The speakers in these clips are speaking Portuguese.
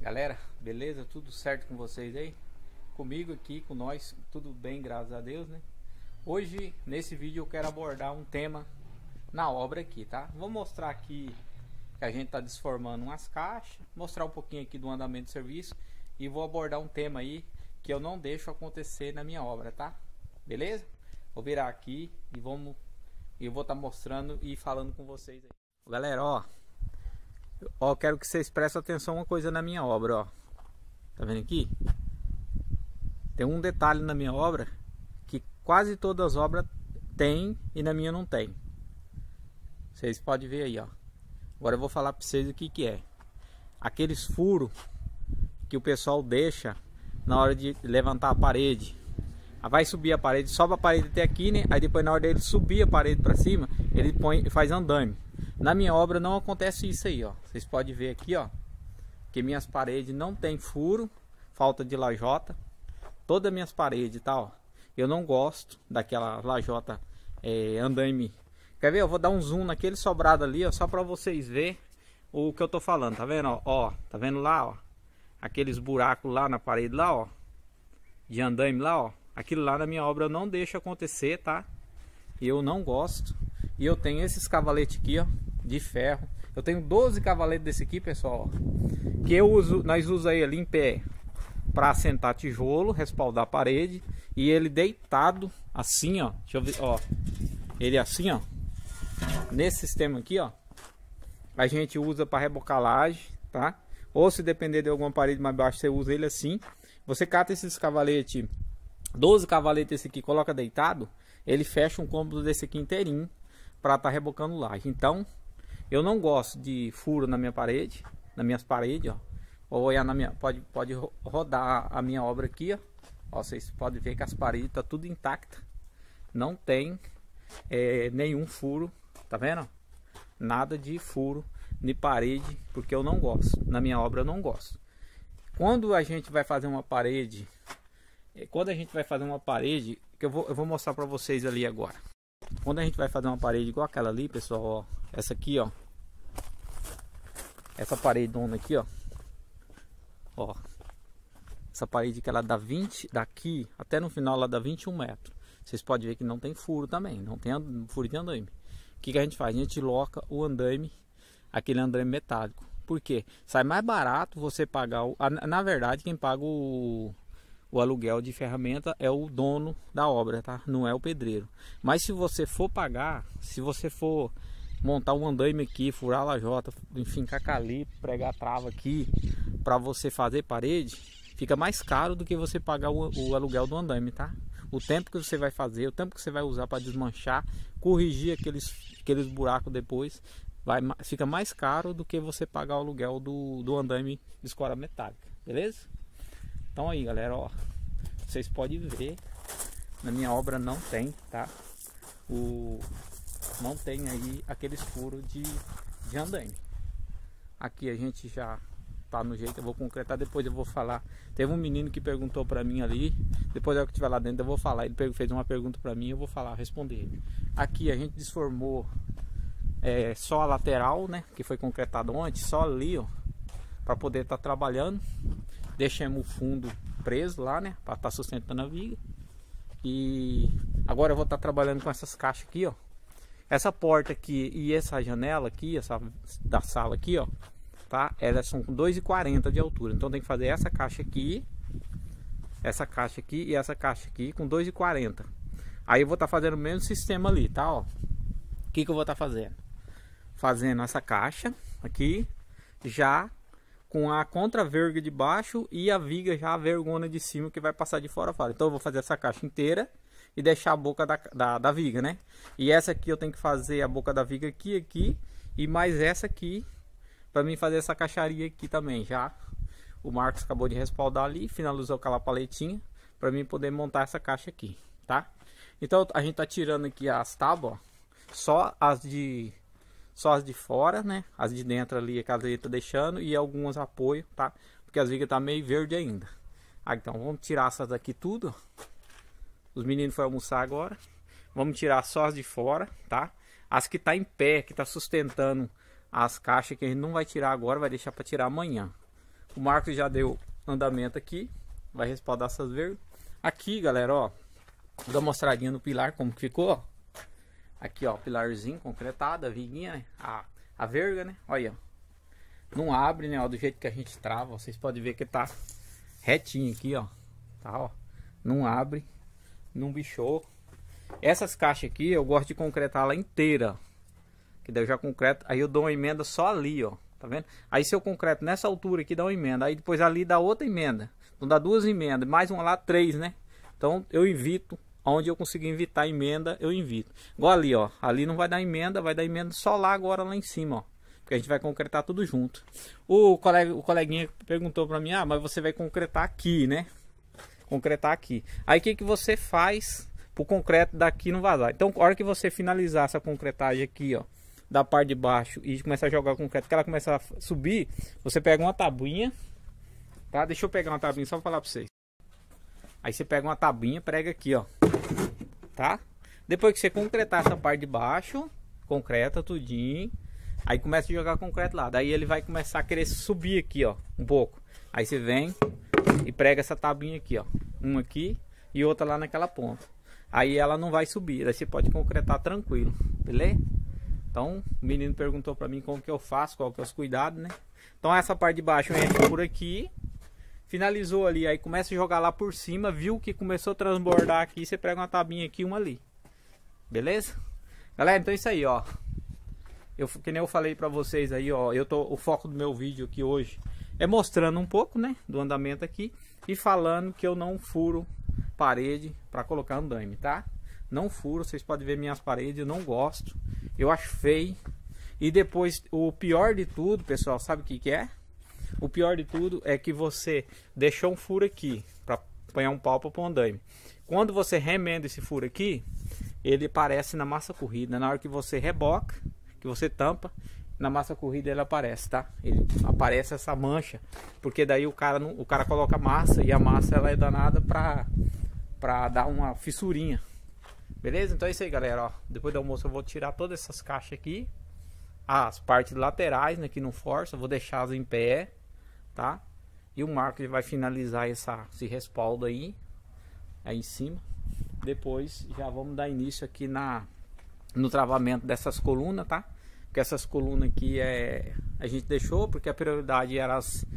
Galera, beleza? Tudo certo com vocês aí? Comigo aqui, com nós, tudo bem, graças a Deus, né? Hoje, nesse vídeo, eu quero abordar um tema na obra aqui, tá? Vou mostrar aqui que a gente tá desformando umas caixas, mostrar um pouquinho aqui do andamento do serviço e vou abordar um tema aí que eu não deixo acontecer na minha obra, tá? Beleza? Vou virar aqui e eu vou estar mostrando e falando com vocês aí. Galera, ó, quero que vocês prestem atenção uma coisa na minha obra, ó. Tá vendo aqui? Tem um detalhe na minha obra que quase todas as obras tem e na minha não tem. Vocês podem ver aí, ó. Agora eu vou falar para vocês o que é. Aqueles furos que o pessoal deixa na hora de levantar a parede. Vai subir a parede, sobe a parede até aqui, né? Aí depois na hora dele subir a parede para cima, ele faz andame. Na minha obra não acontece isso aí, ó. Vocês podem ver aqui, ó, que minhas paredes não tem furo, falta de lajota. Todas as minhas paredes, tá, ó. Eu não gosto daquela lajota andame. Quer ver? Eu vou dar um zoom naquele sobrado ali, ó, só para vocês verem o que eu tô falando. Tá vendo, ó? Tá vendo lá, ó? Aqueles buracos lá na parede lá, ó, de andame lá, ó. Aquilo lá na minha obra eu não deixo acontecer, tá? Eu não gosto. E eu tenho esses cavaletes aqui, ó, de ferro. Eu tenho 12 cavaletes desse aqui, pessoal, ó, que nós usamos ele em pé para assentar tijolo, respaldar a parede, e ele deitado assim, ó. Deixa eu ver, ó. Ele assim, ó. Nesse sistema aqui, ó, a gente usa para rebocar laje, tá? Ou se depender de alguma parede mais baixa, você usa ele assim. Você cata esses cavaletes, 12 cavaletes esse aqui, coloca deitado, ele fecha um cômodo desse aqui inteirinho para estar rebocando laje. Então, eu não gosto de furo na minha parede, nas minhas paredes, ó. Ou olhar na minha, pode rodar a minha obra aqui, ó. Ó, vocês podem ver que as paredes tá tudo intacta. Não tem nenhum furo, tá vendo? Nada de furo de parede, porque eu não gosto. Na minha obra eu não gosto. Quando a gente vai fazer uma parede, que eu vou mostrar para vocês ali agora. Quando a gente vai fazer uma parede igual aquela ali, pessoal, ó, essa aqui, ó, essa parede dona aqui, ó, essa parede que ela dá 20, daqui até no final ela dá 21 metros. Vocês podem ver que não tem furo também, não tem furo de andame. O que a gente faz? A gente loca o andame, aquele andame metálico. Por quê? Sai mais barato você pagar, na verdade quem paga o aluguel de ferramenta é o dono da obra, tá? Não é o pedreiro. Mas se você for pagar, se você for montar um andame aqui, furar a lajota, enfim, cacalipo, pregar trava aqui, para você fazer parede, fica mais caro do que você pagar o aluguel do andame, tá? O tempo que você vai fazer, o tempo que você vai usar para desmanchar, corrigir aqueles buracos depois, fica mais caro do que você pagar o aluguel do andame de escora metálica, beleza? Então aí, galera, ó, vocês podem ver, na minha obra não tem, tá? Não tem aí aqueles furos de andame. Aqui a gente já tá no jeito, eu vou concretar, depois eu vou falar. Teve um menino que perguntou pra mim ali, depois eu que estiver lá dentro eu vou falar. Ele fez uma pergunta pra mim, eu vou falar, responder ele. Aqui a gente desformou só a lateral, né, que foi concretado ontem, só ali, ó, para poder estar trabalhando. Deixamos o fundo preso lá, né, para estar sustentando a viga. E agora eu vou estar trabalhando com essas caixas aqui, ó. Essa porta aqui e essa janela aqui, essa da sala aqui, ó, tá? Elas são com 2,40 de altura. Então tem que fazer essa caixa aqui e essa caixa aqui com 2,40. Aí eu vou estar fazendo o mesmo sistema ali, tá, ó. O que eu vou estar fazendo? Fazendo essa caixa aqui já com a contra-verga de baixo e a viga já a vergona de cima que vai passar de fora a fora. Então eu vou fazer essa caixa inteira e deixar a boca da viga, né? E essa aqui eu tenho que fazer a boca da viga aqui e mais essa aqui para mim fazer essa caixaria aqui também. Já o Marcos acabou de respaldar ali, finalizou aquela paletinha para mim poder montar essa caixa aqui, tá? Então a gente tá tirando aqui as tábuas, ó, só as de fora, né? As de dentro ali, a caseira tá deixando e algumas apoio, tá? Porque as vigas tá meio verde ainda. Então vamos tirar essas daqui tudo. Os meninos foram almoçar agora. Vamos tirar só as de fora, tá? As que tá em pé, que tá sustentando as caixas, que a gente não vai tirar agora, vai deixar para tirar amanhã. O Marcos já deu andamento aqui, vai respaldar essas vergas. Aqui, galera, ó, vou dar uma mostradinha no pilar como que ficou, ó. Aqui, ó, pilarzinho concretado, a viguinha, né? A verga, né? Olha, ó. Não abre, né? Ó, do jeito que a gente trava, ó. Vocês podem ver que tá retinho aqui, ó. Tá, ó. Não abre, não bichou. Essas caixas aqui eu gosto de concretar ela inteira. Que daí eu já concreto, aí eu dou uma emenda só ali, ó. Tá vendo? Aí se eu concreto nessa altura aqui, dá uma emenda. Aí depois ali dá outra emenda. Então dá duas emendas, mais uma lá, 3, né? Então eu invito. Onde eu conseguir invitar emenda, eu invito. Igual ali, ó. Ali não vai dar emenda, vai dar emenda só lá agora, lá em cima, ó. Porque a gente vai concretar tudo junto. O coleguinha perguntou pra mim, ah, mas você vai concretar aqui, né? Concretar aqui. Aí o que você faz pro concreto daqui não vazar? Então, a hora que você finalizar essa concretagem aqui, ó, da parte de baixo e começar a jogar o concreto, que ela começa a subir, você pega uma tabuinha, tá? Deixa eu pegar uma tabuinha só pra falar pra vocês. Aí você pega uma tabuinha, prega aqui, ó. Tá? Depois que você concretar essa parte de baixo, concreta tudinho. Aí começa a jogar concreto lá. Daí ele vai começar a querer subir aqui, ó, um pouco. Aí você vem e prega essa tabuinha aqui, ó. Uma aqui e outra lá naquela ponta. Aí ela não vai subir. Aí você pode concretar tranquilo, beleza? Então o menino perguntou pra mim como que eu faço, qual que é os cuidados, né? Então essa parte de baixo entra por aqui. Finalizou ali, aí começa a jogar lá por cima, viu que começou a transbordar aqui, você prega uma tabinha aqui, uma ali. Beleza? Galera, então é isso aí, ó. Que nem eu falei pra vocês aí, ó, o foco do meu vídeo aqui hoje é mostrando um pouco, né, do andamento aqui e falando que eu não furo parede pra colocar andaime, tá? Não furo, vocês podem ver minhas paredes, eu não gosto, eu acho feio. E depois, o pior de tudo, pessoal, sabe o que que é? O pior de tudo é que você deixou um furo aqui para apanhar um pau para pôr um andaime. Quando você remenda esse furo aqui, ele aparece na massa corrida. Na hora que você reboca, que você tampa, na massa corrida ele aparece, tá? Ele aparece essa mancha, porque daí o cara coloca massa e a massa ela é danada para dar uma fissurinha. Beleza? Então é isso aí, galera, ó. Depois do almoço eu vou tirar todas essas caixas aqui, as partes laterais, né, que não força, eu vou deixá-las em pé. Tá? E o Marcos vai finalizar esse respaldo aí em cima. Depois já vamos dar início aqui no travamento dessas colunas, tá? Porque essas colunas aqui a gente deixou porque a prioridade era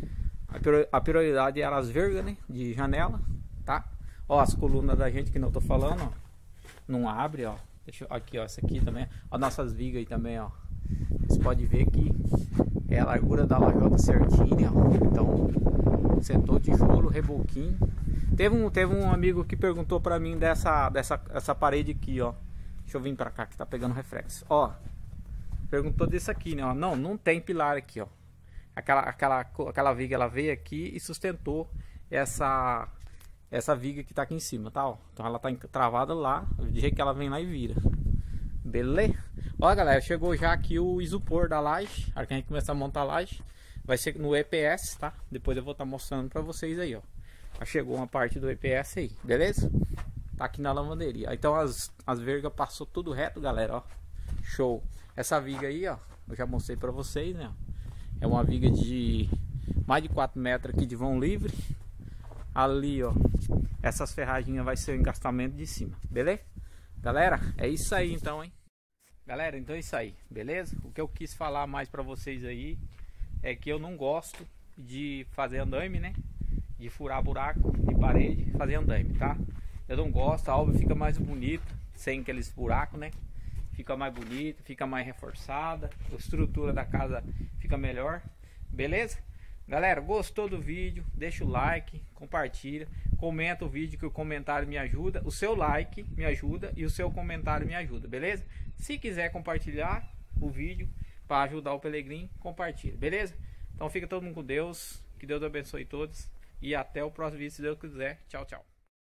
as vergas, né, de janela, tá? Ó, as colunas da gente que não tô falando, ó, não abre, ó. Deixa eu, aqui, ó, essa aqui também, ó, nossas vigas aí também, ó. Você pode ver que é a largura da lajota certinha, ó. Então, sentou tijolo, reboquinho. Teve um amigo que perguntou pra mim dessa parede aqui, ó. Deixa eu vir pra cá que tá pegando reflexo. Ó, perguntou disso aqui, né? Ó, não tem pilar aqui, ó. Aquela viga ela veio aqui e sustentou essa viga que tá aqui em cima, tá? Ó. Então ela tá travada lá, do jeito que ela vem lá e vira. Beleza? Ó, galera, chegou já aqui o isopor da laje. A hora que a gente começar a montar a laje, vai ser no EPS, tá? Depois eu vou estar mostrando pra vocês aí, ó. Já chegou uma parte do EPS aí, beleza? Tá aqui na lavanderia. Então as vergas passou tudo reto, galera, ó. Show. Essa viga aí, ó, eu já mostrei pra vocês, né? É uma viga de mais de 4 metros aqui de vão livre. Ali, ó, essas ferragens vai ser o encastamento de cima, beleza? Galera, é isso aí então, hein? Galera, então é isso aí, beleza? O que eu quis falar mais pra vocês aí é que eu não gosto de fazer andaime, né? De furar buraco de parede, fazer andaime, tá? Eu não gosto, a obra fica mais bonita sem aqueles buracos, né? Fica mais bonita, fica mais reforçada, a estrutura da casa fica melhor, beleza? Galera, gostou do vídeo? Deixa o like, compartilha, comenta o vídeo que o comentário me ajuda. O seu like me ajuda e o seu comentário me ajuda, beleza? Se quiser compartilhar o vídeo para ajudar o Pelegrim, compartilha, beleza? Então fica todo mundo com Deus, que Deus abençoe todos e até o próximo vídeo se Deus quiser. Tchau, tchau.